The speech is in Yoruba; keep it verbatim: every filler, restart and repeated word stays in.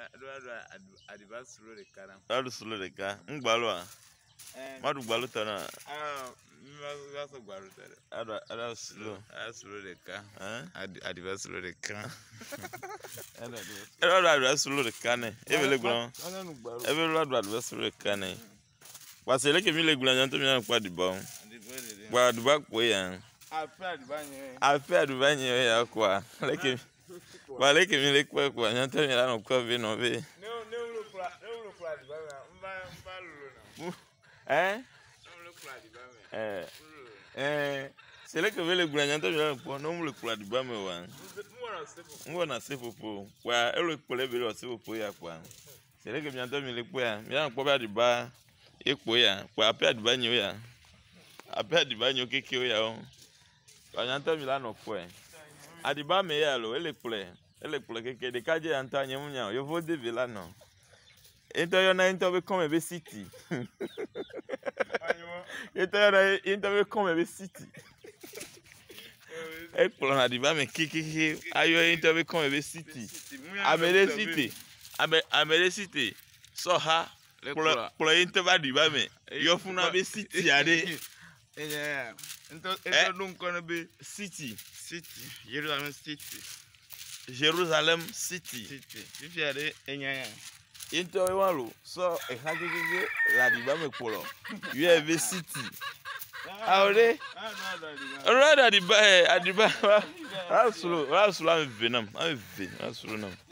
adiba solo de cara. Adu solo de cara. Ngbalo a. Madu gbalo tana. Ah, mi va so gbalo tana. Adu adu solo. Adu solo de cara. Hein? Adiba solo de cara. Adu adu solo de cara ne. Ebe le gbalo. Ebe le adu adu solo de cara ne. Parce que que mi le gbalo nyanto mi na kwa diba. Wa diba ko ya. Afe adiba nyen. Afe adiba nyen ya kwa. Leke Wale que me le kwa kwa nyanto mi na no kwa vi no vi. Ne ne ulo kwa ne ulo kwa adiba mba mba lulu na. Eh? Eh, eh, c'est là que veut le gouvernement de pour non le pour du bas me wa. On na se popo. Wa e le pour le be lo se popo ya kwa. C'est là que bien to mi le po ya. Mi an po ba du bas e po ya. Kwa ape du bas nyo ya. Ape du bas nyo keke ya o. Wa nyanto mi la no po e. Adiba me ya lo e le po le. E le po le keke de kaje anta nyemu nya. Yo vo de vela no. Ento yo na ento be come be city. Ento be come be city. E plana di ba me kiki ayo ento be come be city. Amele city. Abe amele city. So ha plo ento ba di ba me. Yo funa be city ade. Eh, ento ento dun kono be city. City. Jerusalem city. Jerusalem city. City. Fifi ade enya. Into walo so e ha gege la di ba me polo. You have a city. Aure. Ora da di ba e adiba. Asulu, asulu am venam. Am ve, asulu nam.